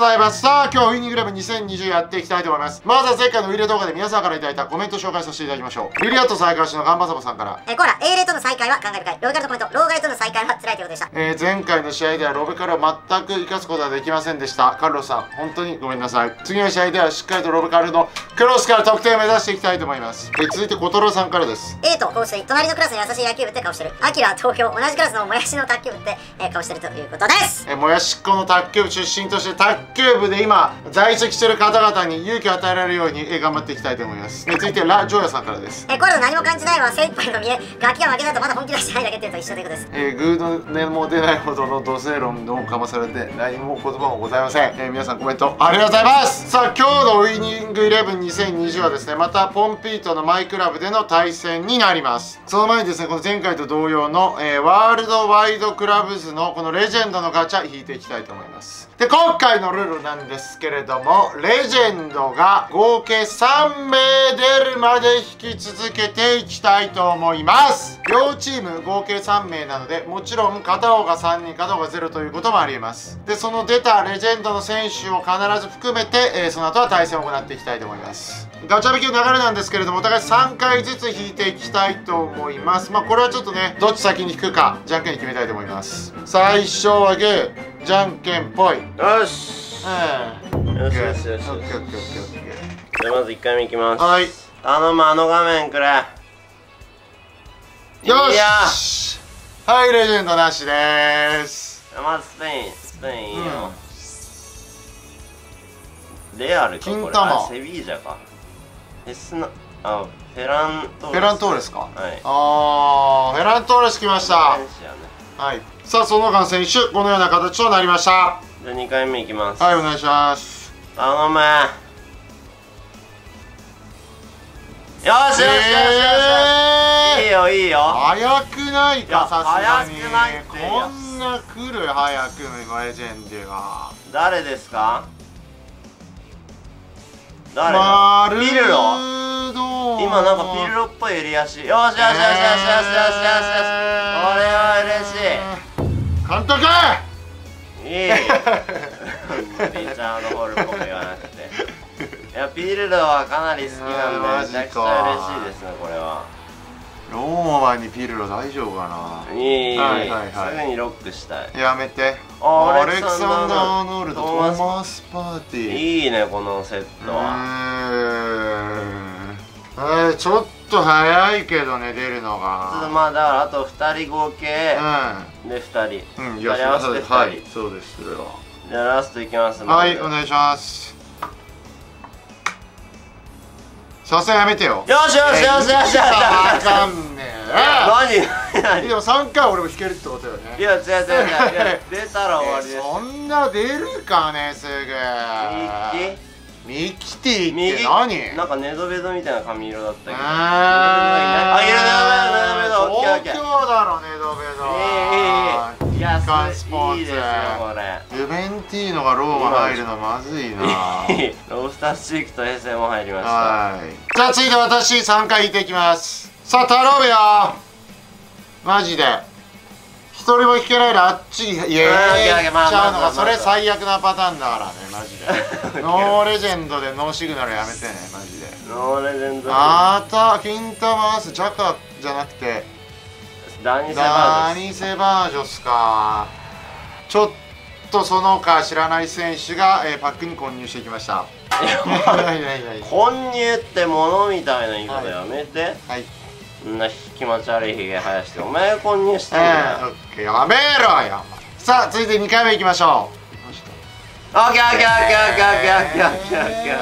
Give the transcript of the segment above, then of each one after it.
ざいます。さあ、今日ウイニングイレブン2020やっていきたいと思います。まずは前回のウィレ動画で皆さんからいただいたコメントを紹介させていただきましょう。ウィリアット再開しのガンバサボさんから。 コーラ、英霊との再会は感慨深い。ローガルとコメント、ローガルとの再会は辛いということでした。 前回の試合ではロベカルを全く生かすことはできませんでした。カルロスさん、本当にごめんなさい。次の試合ではしっかりとロベカルのクロスから得点を目指していきたいと思います。続いて小太郎さんからです。 A と香水、隣のクラスの優しい野球部って顔してる。アキラ、東京、同じクラスのもやしの卓球部って、顔してるということです。 もやしっこの卓球部出身として卓球部で今在籍している方々に勇気を与えられるように頑張っていきたいと思います。続いてラ・ジョーヤさんからです。 これと何も感じないのは精一杯の見え、ガキが負けだとまだ本気出してないだけっていうと一緒ということです。 グーの音も出ないほどの土星論をかまされて何も言葉もございません。皆さんコメントありがとうございます。さあ、今日のウイニングイレブン2020はですね、またポンピートのマイクラブでの対戦になります。その前にですね、この前回と同様の、ワールドワイドクラブズのこのレジェンドのガチャ引いていきたいと思います。で、今回のルールなんですけれども、レジェンドが合計3名出るまで引き続けていきたいと思います。両チーム合計3名なので、もちろん片方が3人片方が0ということもありえます。で、その出たレジェンドの選手を必ず含めて、その後は対戦を行っていきたいと思います。ガチャ引きの流れなんですけれども、お互い3回ずつ引いていきたいと思います。まあこれはちょっとね、どっち先に引くかじゃんけんに決めたいと思います。最初はグー、じゃんけんぽい。 よし。よしよしよし。じゃあまず1回目いきます。 はい。 頼む、あの画面くれ。 よし。はい、レジェンドなしでーす。 まずスペインいいよ。レアルか、これ。あ、セビージャか。フェラントーレスか。はい。 フェラントーレス来ました。はい。さあ、その間選手、このような形となりました。 じゃあ2回目いきます。 はい、お願いします。 頼む。よしよしよしよし。いいよいいよ。 早くないか、さすがに。 早くないって。 こんな来る早くのレジェンドが。 誰ですか？誰だ？ピルロ？今なんかピルロっぽい襟足。よしよしよしよしよしよしよしよし。これは嬉しい。 監督！ いい。リチャード・ホールっぽく言わなくて。いや、ピルロはかなり好きなんで、めちゃくちゃ嬉しいですね、これは。 ローマにピルロ大丈夫かな。 いい、すぐにロックしたい。 やめて。アレクサンダー・アーノルド、トーマス・パーティー。 いいね、このセットは。 ちょっと早いけどね、出るのが。 まあだからあと2人合計で2人。2人合わせて2人。 はい、そうです、それは。 じゃあラストいきます。 はい、お願いします。さすがやめてよ。 よしよしよしよし。 あかんねえ。何？ でも3回俺も引けるってことよね。 いや違う違う違う。出たら終わりです。 そんな出るかね、すぐ。ミキティって何？ なんかネドベドみたいな髪色だったけど。 あ、 いやネドベド。 東京だろ、ネドベド。 いや、 スポーツ。 いいですよこれ。 ユベンティーノがローマ入るのまずいな。 ロースタースチークと平成も入りました。 はい。じゃあ次で私3回引いていきます。さあ頼むよ。マジで。一人も引けないらあっちに言えちゃうのがそれ最悪なパターンだからね、マジで。ノーレジェンドでノーシグナルやめてね、マジで。 ノーレジェンド。 キンタマースジャカじゃなくてダニセバージョスか。ちょっとその他知らない選手が、パックに混入してきました。 混入ってものみたいな言い方やめて。 はい。 そんな気持ち悪いひげ生やしてお前が混入してんだよ。 やめろよ。さあ続いて2回目いきましょう。 オッケーオッケーオッケーオッケーオッケーオッケーオッケーオッケ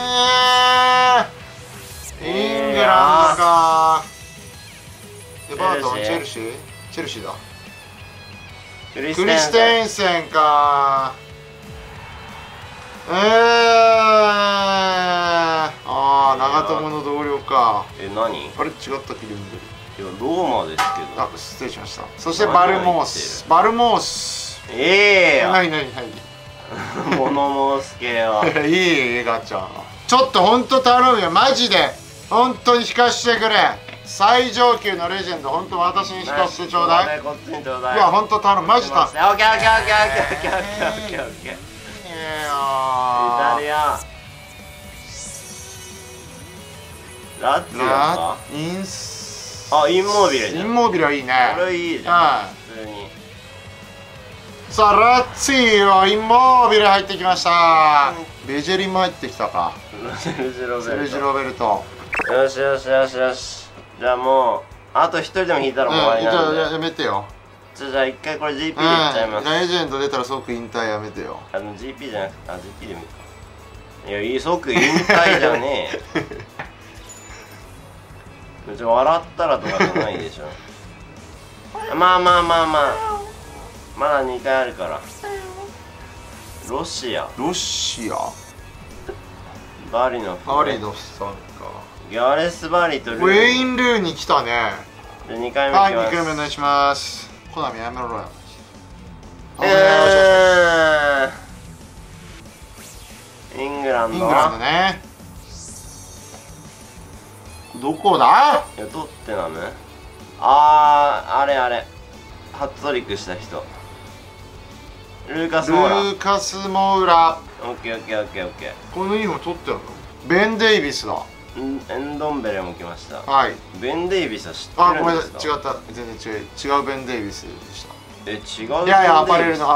ー。 イングランドか。エバートン、チェルシーだ。クリステンセンか。長友の同僚か。 何？ あれ違った気がする。 いやローマですけど。 あ、失礼しました。そしてバルモース。何物申す系は。 いいガチャ。ちょっと本当頼むよ、マジで。本当に引かしてくれ。最上級のレジェンド、本当私に引かしてちょうだい。 こっちにちょうだい。 いや本当頼む、マジ頼む。 オッケーオッケーオッケーオッケーオッケーオッケーオッケー。 ラッツィオか。 インスあ、インモービルじゃん。 インモービルはいいね。 これいいじゃん。 はい普通に。 さあラッツィオインモービル入ってきました。ベジェリンも入ってきたか。 セルジロベルト。 セルジロベルト。 よしよしよしよし。じゃあもうあと一人でも引いたらもう終わりなんで。 やめてよ。 じゃあ一回これ GP でいっちゃいます。 レジェンド出たら即引退やめてよ。 GP じゃなくて、GP でもいいか。いや、いい、即引退じゃねえ。別に笑ったらとかじゃないでしょ。まあまあまあまあ。まだ2回あるから。ロシア。 ロシアバリのバリノスさんか。 ギャレス・バリとルーウェイン・ルーに来たね。 で2回目はい、 いきます。 2回目お願いします。コナミやめろよ。 イングランド。 イングランドね。どこだ？ いや、トッテナム。あれハットトリックした人。ルーカス・モーラ。 ルーカス・モーラ。 オッケーオッケーオッケーオッケー。 このユニフォーム取ってるの？ベン・デイビスだ。 エンドンベレも来ました。 はい。 ベン・デイビスは知ってあ、ごめんるんですか？ 違った。全然違うベン・デイビスでした。 違う。 いやいや、アパレルの。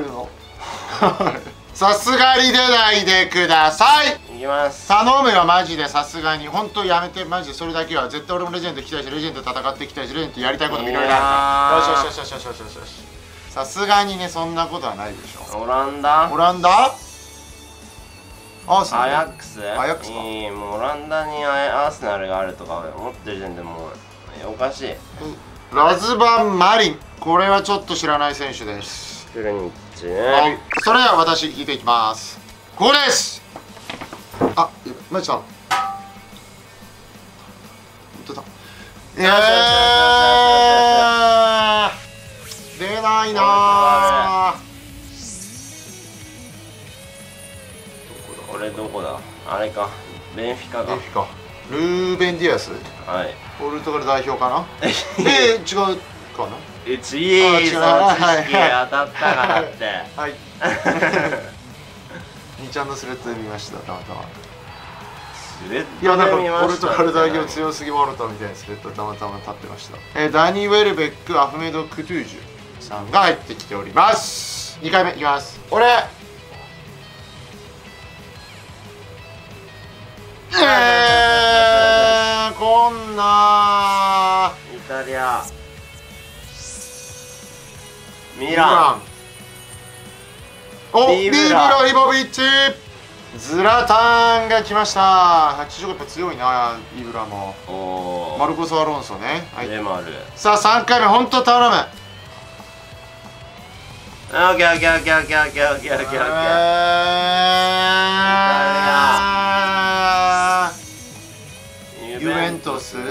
さすがに出ないでください。 いきます。 頼むよマジで。さすがに本当やめて。マジでそれだけは絶対俺もレジェンド来たいし、レジェンド戦っていきたいし、レジェンドやりたいこともいろいろあるから。よしよしよしよしよしよし。さすがにね、そんなことはないでしょ。 オランダ。 オランダ？アアヤックス。 アヤックスか。 いい、もうオランダにアーセナルがあるとか思ってる時点でもうおかしい。 ラズバン・マリン。これはちょっと知らない選手です。 クルニッチはいね。 それでは私引いていきます。ここです。あ、マジだ。本当だ。出ないな。 これどこだ？あれか。ベンフィカか。 ルーベン・ディアス。 はい。 ポルトガル代表かな。違うかな。 いい、その知識当たったかなって。 はい。2ちゃんのスレッドで見ました。たまたま。 スレッいや、なんかドで見ました。 ポルトガル代表強すぎワロタみたいなスレッドたまたま立ってました。ダニー・ウェルベック、アフメド・クトゥージュさんが入ってきております。2回目いきます。俺こんなイタリア。ミラン。 お、ビブラヒボビッチ。ズラタンが来ました。85やっぱ強いな、イブラも。 おー、 マルコス・アロンソね。はい、 レマル。 さあ3回目、ほんと頼む。 オッケーオッケーオッケーオッケーオッケーオッケーオッケーオッケー。 ユベントス。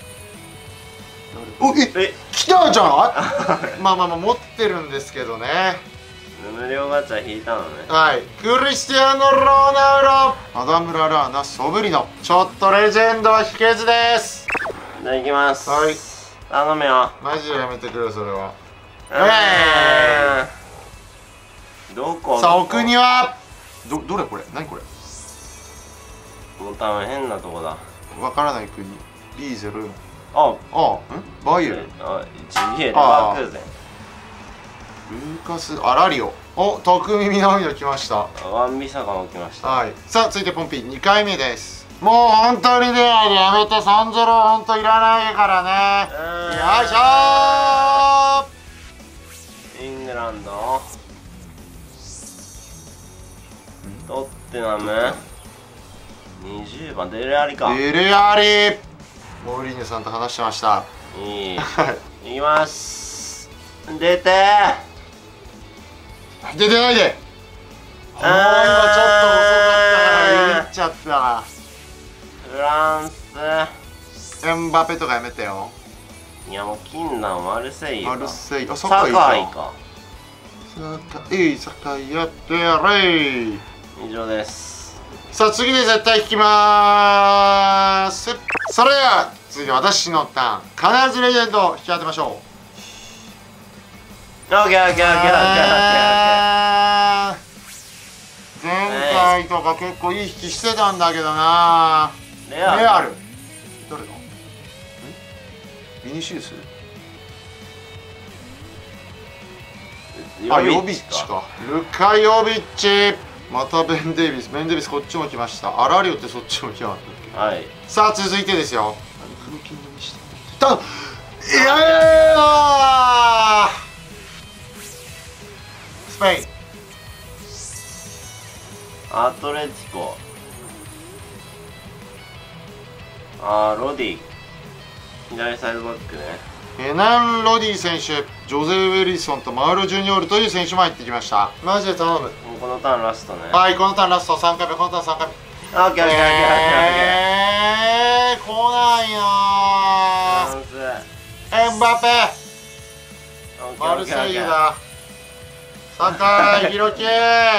お、来たじゃないまあ持ってるんですけどね。 無料ガチャ引いたのね。 はい、クリスティアーノ・ロナウド、アダム・ララーナ、ソブリノ。ちょっとレジェンドは引けずです。 じゃあ行きます。 はい、 頼むよ。 マジでやめてくれそれは。 どこ？ さあ奥にはどれこれ、何これ。 もう多分変なとこだ。 わからない国。B04。 あ、 バイエルン。 ジビエレバークーゼン。 ルーカス・アラリオ。お、匠南野来ました。 ワンビサガも来ました。 はい。さあ続いてポンピー2回目です。もう本当に出ないでやめて。3-0本当いらないからね。よいしょー。イングランド。トッテナム。20番デレアリか。 デレアリ。モーリーニョさんと話してました。 いい。いきます。出て出てないで。今ちょっと遅かったから言っちゃった。 フランス。 エムバペとかやめてよ。 いやもう禁断マルセイユか。 マルセイユ。あ、 サカイか。 サカイやってやれ。 以上です。 さあ次で絶対引きまーす。それでは続いて私のターン。必ずレジェンドを引き当てましょう。 オッケーオッケーオッケーオッケーオッケーオッケー。 前回とか結構いい引きしてたんだけどな。 レアル。 ビニシウス、 あ、 ヨビッチか。ルカ・ヨビッチ。またベン・デイビス。ベン・デイビスこっちも来ました。アラリオってそっちも来なかったっけ。 はい。 さあ続いてですよ。フルキングにしたいやスペイン。 アトレティコ。ロディ。左サイドバックね。 ヘナン・ロディ選手、ジョゼ・ウェリソンとマウロ・ジュニオールという選手も入ってきました。マジで頼む。 もうこのターンラストね。 はい、このターンラスト3回目、このターン3回目。 オッケーオッケーオッケーオッケーオッケー。 来ないよフランス。 エムバペ、 オッケーマルオッケーオッケー。 セイユだ。酒井宏樹。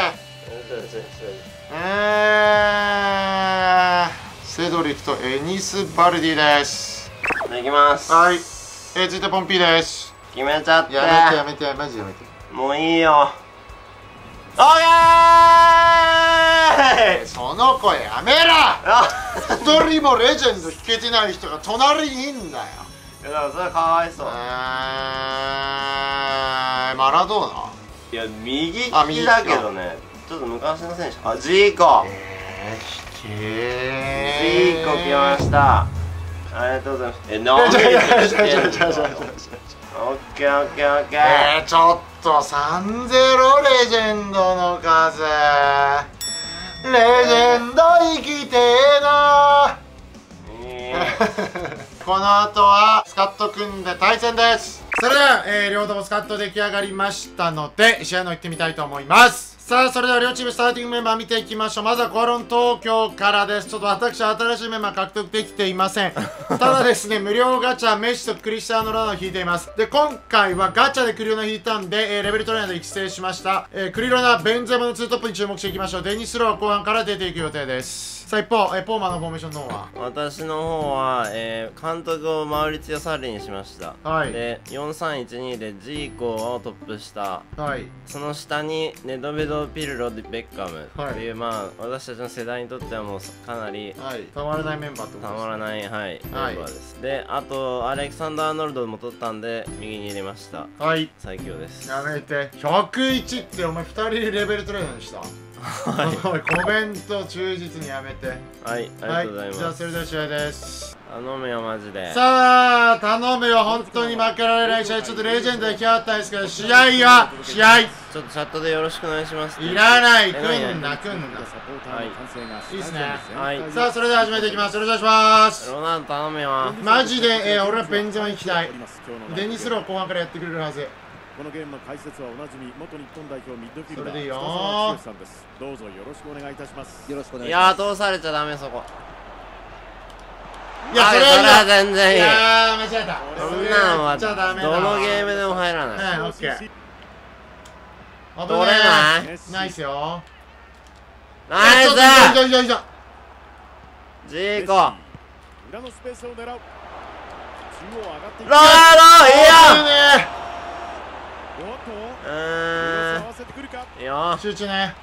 セドリックとエニス・バルディです。 いきます。 はい、続いてポンピーです。 決めちゃって。 やめてやめて、マジでやめて。 もういいよ。オッケー。 その声やめろ。一人もレジェンド弾けてない人が隣にいんだよ。 いや、だからそれかわいそう。 マラドーナ。 いや、右利きだけどね。ちょっと昔の選手。ジーコ。ジーコ来ました。ありがとうございます。なんでオッケーオッケーオッケー。 ちょっと3-0レジェンドの数。レジェンド生きてえな。この後はスカット組んで対戦です。それでは、両方ともスカット出来上がりましたので試合の行ってみたいと思います。さあそれでは両チームスターティングメンバー見ていきましょう。まずはコアロン東京からです。ちょっと私新しいメンバー獲得できていません。ただですね、無料ガチャメッシとクリスティアーノ・ロナウドを引いています。で今回はガチャでクリロナ引いたんで、レベルトレーナーで育成しました。クリロナベンゼマの2トップに注目していきましょう。デニス・ローは後半から出ていく予定です。さあ一方、ポーマのフォーメーションの方は私の方は、監督をマウリツィオ・サッリにしました。 はい。 で4-3-1-2でジーコをトップ下、 はい。 その下にネドベド・ピルロ・ベッカムはいっていう、まあ私たちの世代にとってはもうかなりはい。たまらないメンバーってことたです。 まらない、はい、メンバーです。であとアレクサンダー・アーノルドも取ったんで右に入れました。 はい。 最強です。 やめて。101ってお前2人レベルトレーナーにした。 はい、 おいコメント忠実にやめて。 はい、ありがとうございます。 じゃあそれでは試合です。 頼むよマジで。 さあ頼むよ、本当に負けられない試合。ちょっとレジェンドで来やがったんですけど、試合ちょっとチャットでよろしくお願いします。 いらない。来んな。 はい、 いいっすね。 はい、 さあそれでは始めていきます。よろしくお願いします。 ロナウド頼むよ。 マジで、俺はベンゼマに行きたい。デニスロー後半からやってくれるはず。 このゲームの解説はおなじみ元日本代表ミッドフィルダーそれでいいよー。 北澤剛さんです。どうぞよろしくお願いいたします。よろしくお願いいします。 やー通されちゃダメそこ。 いや、それは全然いい。 いやー間違えた。 そんなのはそれやっちゃダメだどのゲームでも入らない。 はい、オッケー。 取れないナイスよ。 ナイスいいじゃんジーコ。 裏のスペースを狙う。中央上がっていく。 ロナウドいいよ。 おっと合わせてくるか。 いいよ。 集中ね。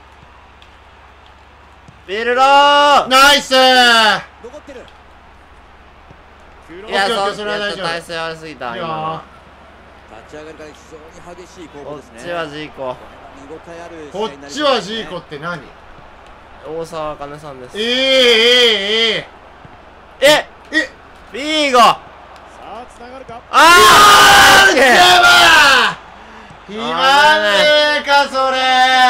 ビルロー。 ナイスー。 残ってる。 いや、 オッケーオッケーそそれは大丈夫体勢悪すぎた。 いいよ今のは。 立ち上がりから非常に激しい攻こ防ですね。 っちはジーコ。 見応えある試こ合になりますね。 っちはジーコって何？ 大沢あかねさんです。 えビーゴ。 さあつながるか。 あーやばー。暇ねえかそれ。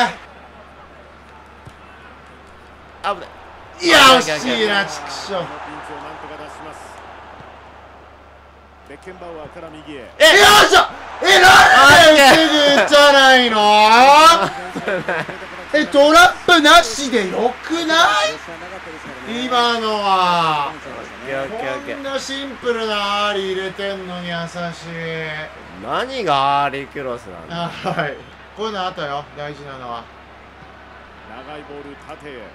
あぶね。 いや惜しいな、ちくしょう。 このピンチをなんとか出します。ベッケンバウアーから右へ。 よいしょ。なんですぐじゃないの？トラップなしでよくない？今のはこんなシンプルなアーリー入れてんのに優しい。 何がアーリークロスなんだ。 はい、こういうのあったよ、大事なのは。 長いボール縦へ。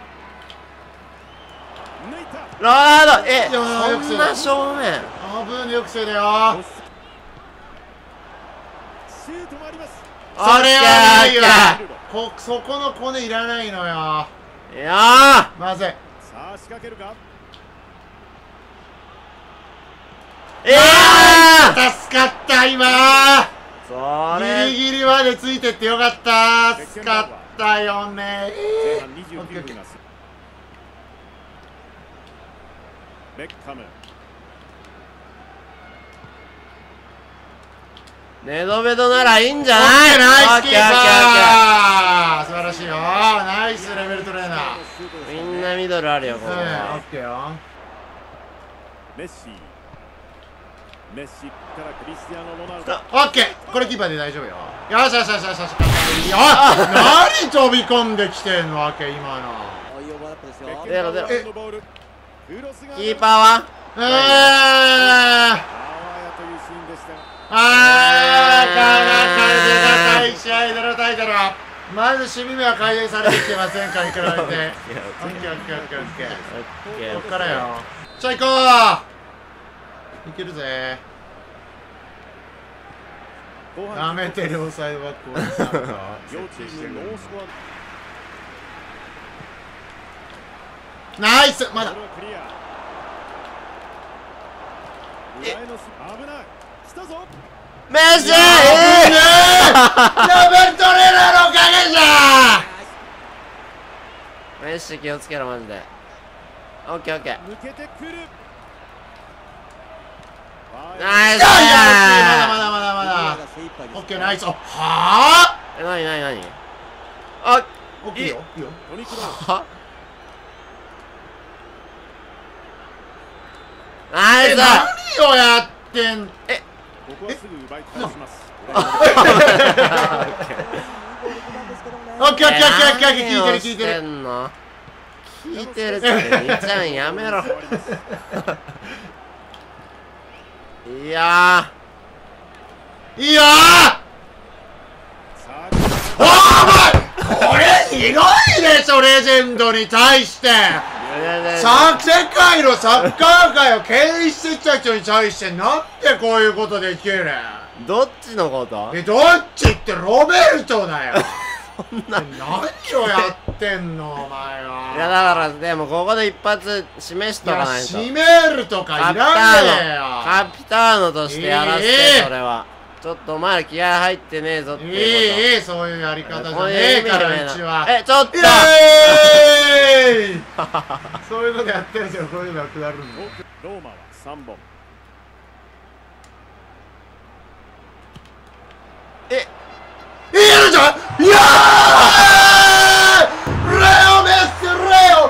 抜いた。 ロナウド。 いやーそんな正面。 危ねえ、よくせいだよ。 シュートもあります。 それはないわ。そこのコネいらないのよ。 いやまずい。 さあ仕掛けるか。 助かった今そギれリギリまでついてってよかった助かったよね前半29分います。ベッカム。 ネドベドならいいんじゃない？ ナイスキーオッケーオッケーオッパー素晴らしいよナイスレベルトレーナーケー。みんなミドルあるよここオッは。 ケーよメッシ。メッシからクリスティアーノ・ロナウド。 オッケーこれキーパーで大丈夫よよしよしよしよしよし何飛び込んできてんのわけ今の出ろ出ろ。 ベッカムのボール。クロスがキーパーはあわやというシーンでしたが。 かい試合でのタイトルはまず守備目は改善されてきてませんかに比べてオッケーオッケーオッケーオッケーこっからよじゃあ行こういけるぜやめて両サイドバックを両チームノースコア。 ナイスまだボールはクリア。裏へのス危ない。来たぞ。 メッシーダブルトレーナーのおかげじゃメッシ気をつけろマジで。オッケーオッケー。 抜けてくる。 ナイスまだオッケーナイスはあえ、なにあオッケーよいいよトニクロはナイス何をやってんここはすぐ奪い返します。 オッケーオッケーオッケーオッケー聞いてる聞いてるんの聞いてるってみちゃんやめろいやいいよお前これひどいでしょレジェンドに対して世界のサッカー界を牽引してきた人に対してなんでこういうことできるどっちのことどっちってロベルトだよ何をやってんのお前いやはだからでもここで一発示しとかないと閉めるとかいらねえよカピターノとしてやらせてそれはちょっとお前ら気合入ってねえぞっていうこといいそういうやり方じゃねえからうちはちょっとイエーイそういうことやってるんですよこういうのが下るんでローマは3本。 いいやるじゃんいやーレオメッシレ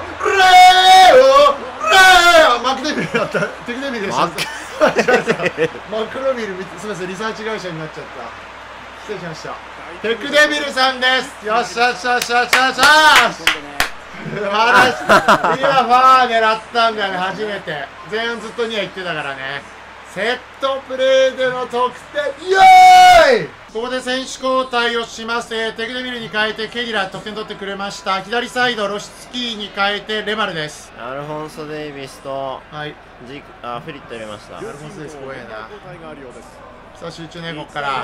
オマクデミルだったテクデミルでしたマクロミルすみませんリサーチ会社になっちゃった失礼しましたテクデミルさんですよっしゃよっしゃよっしゃよっしゃよっしゃ素晴らしい今ファー狙ったんだよね初めて前半ずっと2は言ってたからねセットプレーでの得点イエーイここで選手交代をします、テクデミルに変えてケディラ得点取ってくれました左サイドロシツキーに変えてレマルですアルフォンソ・デイビスとはいフリット入れましたアルフォンソです怖えな交代があるようです。 さあ集中ねこっから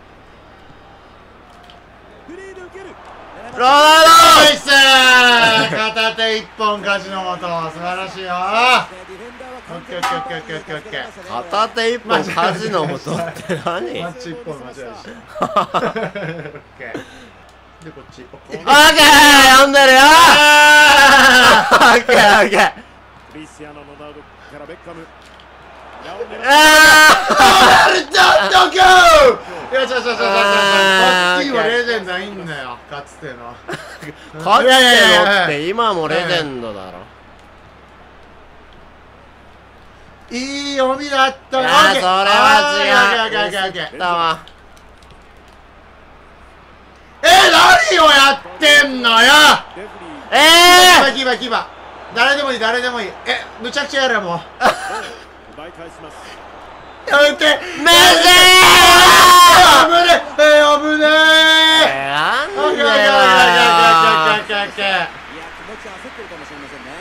フリーで受ける。 ロナウナイス片手一本勝ちのもと素晴らしいよオッケーオッケーオッケーオッケーオッケード片手一本カジノもとって何マッチ一本間違いでしたオッケーでこっちオッケーオッケー読んでるよオッケーオッケークリスティアーノ・ロナウドからベッカム。 ちょっとゴーよしよしよしよしよしこっちにもレジェンドいいんだよかつてのかつてのって今もレジェンドだろいい読みだったいやそれは違う違うだわ何をやってんのよキーパーキーパー誰でもいい誰でもいいむちゃくちゃやれもう奪い返します。 やめてメッシ危ね危ねなんオッケーオッケーオッケーオッケーオッケーオッケーいや、気持ち焦ってるかもしれませんね。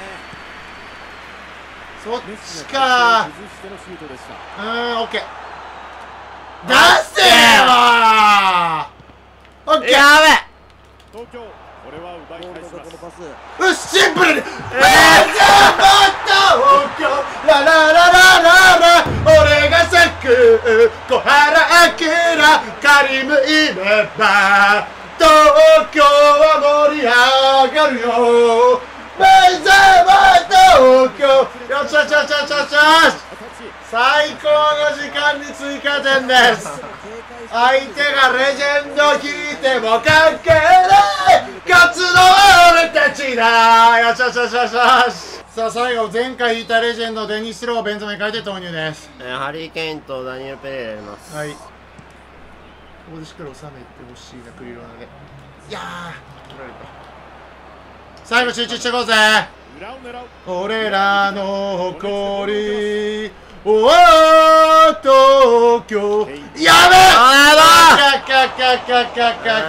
そっちか崩してのシュートでした。 オッケー出せよオッケーや東京、これは奪い返します。 よしシンプルにめっちゃバッター東京ララララララ俺がく小原明カリムいれば東京は盛り上がるよ目覚ま東京よしよしよしよしよし最高の時間に追加点です相手がレジェンド引いても関係ない勝つのは俺たちだよしよしよしよしよしさあ最後前回引いたレジェンドデニス・ローベンザメ変えて投入ですハリー・ケインとダニエル・ペレイラ入れます。 はいここでしっかり収めてほしいなクリロナでいやー取られた最後集中していこうぜ裏を狙う。 俺らの誇りおお東京やべカカカカカカカカ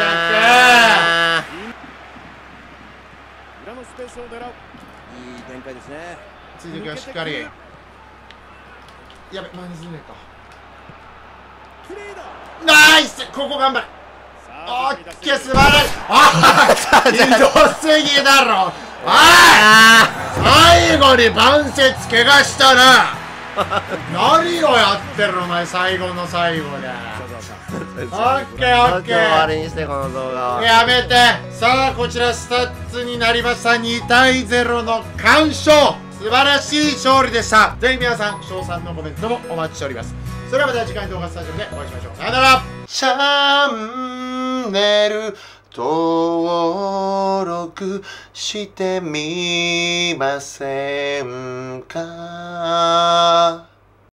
裏のスペースを狙う。いい展開ですね。 ついてきはしっかりやべ前にずれねえか綺麗だ。 ナイスここ頑張れさオあッケー素晴らしいああひどすぎだろおい最後に晩節怪我したな何をやってるお前最後の最後でオッケーオッケ終わりーにしてこの動画は。 やめてさあこちらスタッツになりました2対0の完勝素晴らしい勝利でしたぜひ皆さん賞賛のコメントもお待ちしておりますそれではまた次回の動画スタジオでお会いしましょうさよならチャンネル登録してみませんか